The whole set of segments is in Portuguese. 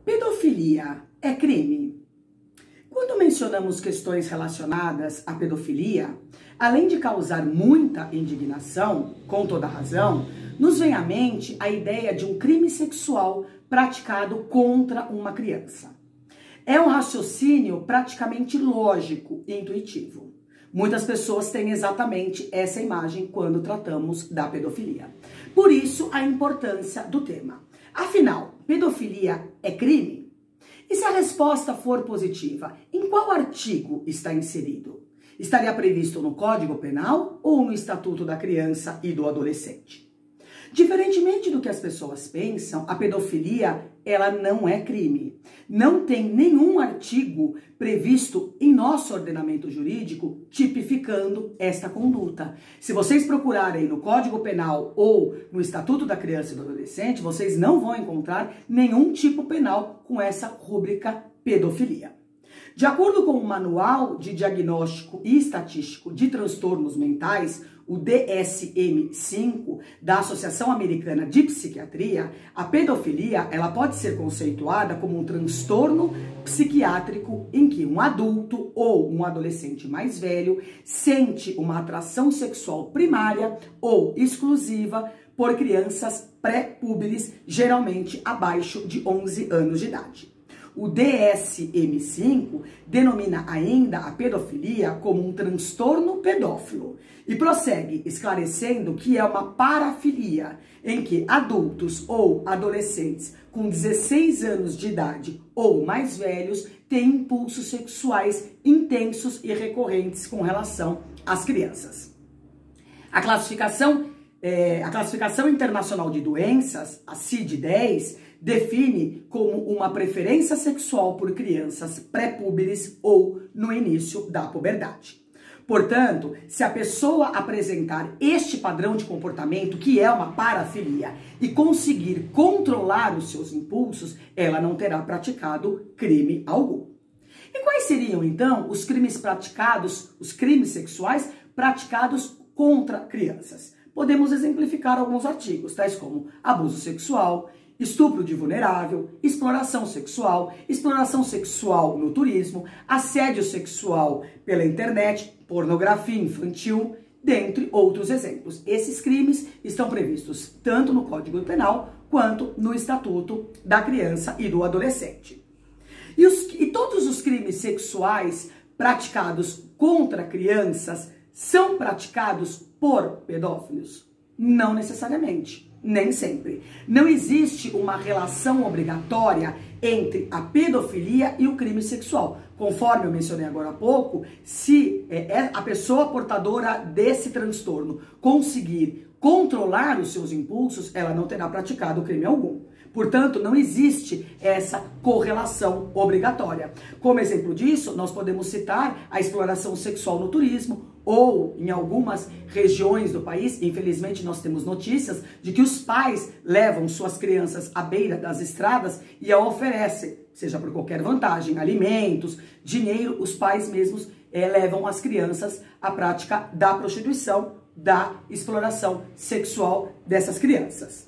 Pedofilia é crime? Quando mencionamos questões relacionadas à pedofilia, além de causar muita indignação, com toda razão, nos vem à mente a ideia de um crime sexual praticado contra uma criança. É um raciocínio praticamente lógico e intuitivo. Muitas pessoas têm exatamente essa imagem quando tratamos da pedofilia. Por isso, a importância do tema. Afinal, pedofilia é crime? E se a resposta for positiva, em qual artigo está inserido? Estaria previsto no Código Penal ou no Estatuto da Criança e do Adolescente? Diferentemente do que as pessoas pensam, a pedofilia, ela não é crime. Não tem nenhum artigo previsto em nosso ordenamento jurídico tipificando esta conduta. Se vocês procurarem no Código Penal ou no Estatuto da Criança e do Adolescente, vocês não vão encontrar nenhum tipo penal com essa rúbrica pedofilia. De acordo com o Manual de Diagnóstico e Estatístico de Transtornos Mentais, o DSM-5, da Associação Americana de Psiquiatria, a pedofilia ela pode ser conceituada como um transtorno psiquiátrico em que um adulto ou um adolescente mais velho sente uma atração sexual primária ou exclusiva por crianças pré-púberes, geralmente abaixo de 11 anos de idade. O DSM-5 denomina ainda a pedofilia como um transtorno pedófilo e prossegue esclarecendo que é uma parafilia em que adultos ou adolescentes com 16 anos de idade ou mais velhos têm impulsos sexuais intensos e recorrentes com relação às crianças. A classificação Internacional de Doenças, a CID-10, define como uma preferência sexual por crianças pré-púberes ou no início da puberdade. Portanto, se a pessoa apresentar este padrão de comportamento, que é uma parafilia, e conseguir controlar os seus impulsos, ela não terá praticado crime algum. E quais seriam, então, os crimes sexuais praticados contra crianças? Podemos exemplificar alguns artigos, tais como abuso sexual, estupro de vulnerável, exploração sexual no turismo, assédio sexual pela internet, pornografia infantil, dentre outros exemplos. Esses crimes estão previstos tanto no Código Penal quanto no Estatuto da Criança e do Adolescente. E todos os crimes sexuais praticados contra crianças são praticados por pedófilos? Não necessariamente, nem sempre. Não existe uma relação obrigatória entre a pedofilia e o crime sexual. Conforme eu mencionei agora há pouco, se a pessoa portadora desse transtorno conseguir controlar os seus impulsos, ela não terá praticado crime algum. Portanto, não existe essa correlação obrigatória. Como exemplo disso, nós podemos citar a exploração sexual no turismo ou em algumas regiões do país, infelizmente nós temos notícias de que os pais levam suas crianças à beira das estradas e a oferecem, seja por qualquer vantagem, alimentos, dinheiro, os pais mesmos levam as crianças à prática da prostituição, da exploração sexual dessas crianças.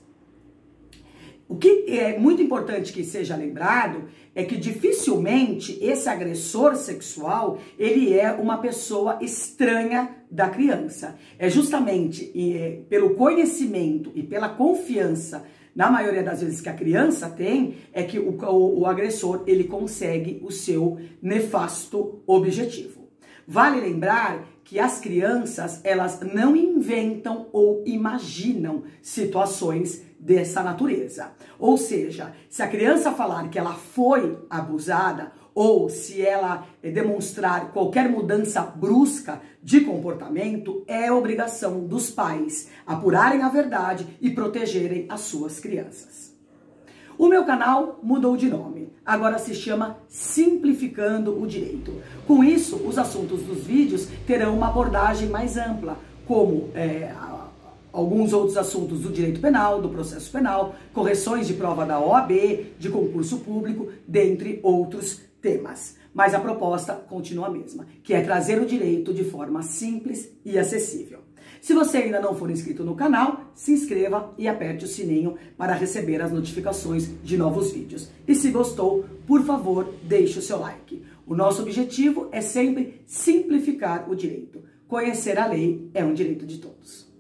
O que é muito importante que seja lembrado é que dificilmente esse agressor sexual, ele é uma pessoa estranha da criança. É justamente pelo conhecimento e pela confiança, na maioria das vezes que a criança tem, é que o agressor, ele consegue o seu nefasto objetivo. Vale lembrar que as crianças, elas não inventam ou imaginam situações dessa natureza. Ou seja, se a criança falar que ela foi abusada ou se ela demonstrar qualquer mudança brusca de comportamento, é obrigação dos pais apurarem a verdade e protegerem as suas crianças. O meu canal mudou de nome, agora se chama Simplificando o Direito. Com isso, os assuntos dos vídeos terão uma abordagem mais ampla, como alguns outros assuntos do direito penal, do processo penal, correções de prova da OAB, de concurso público, dentre outros temas. Mas a proposta continua a mesma, que é trazer o direito de forma simples e acessível. Se você ainda não for inscrito no canal, se inscreva e aperte o sininho para receber as notificações de novos vídeos. E se gostou, por favor, deixe o seu like. O nosso objetivo é sempre simplificar o direito. Conhecer a lei é um direito de todos.